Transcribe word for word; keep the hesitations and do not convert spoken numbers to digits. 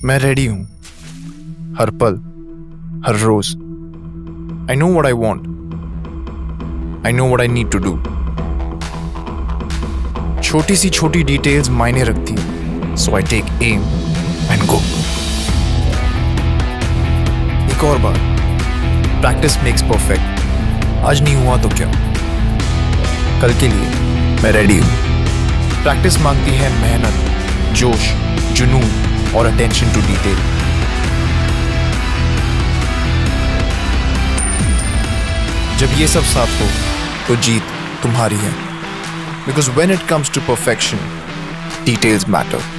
मैं रेडी हूं हर पल, हर रोज। I know what I want, I know what I need to do. छोटी सी छोटी डिटेल्स मायने रखती हैं, सो I take M and go. एक और बार, प्रैक्टिस मेक्स परफेक्ट। आज नहीं हुआ तो क्या, कल के लिए मैं रेडी हूं। प्रैक्टिस मांगती है मेहनत, जोश, जुनून और अटेंशन टू डिटेल। जब ये सब साथ हो तो जीत तुम्हारी है। Because when it comes to perfection, details matter.